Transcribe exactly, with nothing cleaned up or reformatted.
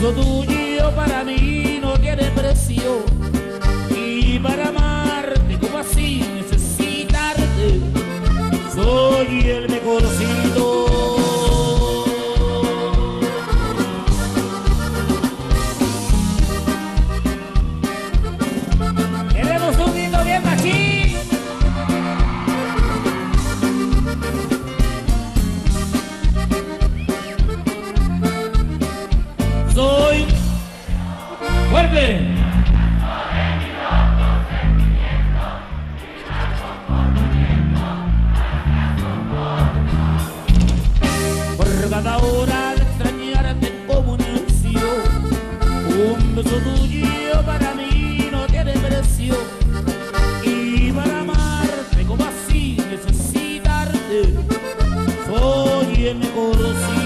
beso tuyo para mí no tiene precio, y para amarte como así necesitarte, soy el mejorcito. Queremos un grito bien machín. Soy fuerte. Por cada hora de extrañarte como un ansia, un beso tuyo para mí no tiene precio, y para amarte como así necesitarte, soy el mejor.